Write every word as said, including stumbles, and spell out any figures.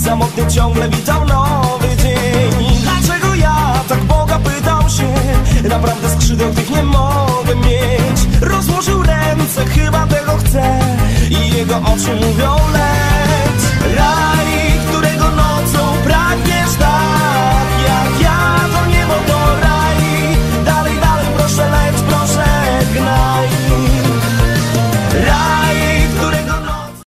samotny ciągle witał nowy dzień. Dlaczego ja, tak Boga pytał się, naprawdę skrzydeł tych nie mogę mieć. Rozłożył ręce, chyba tego chce i jego oczy mówią leć.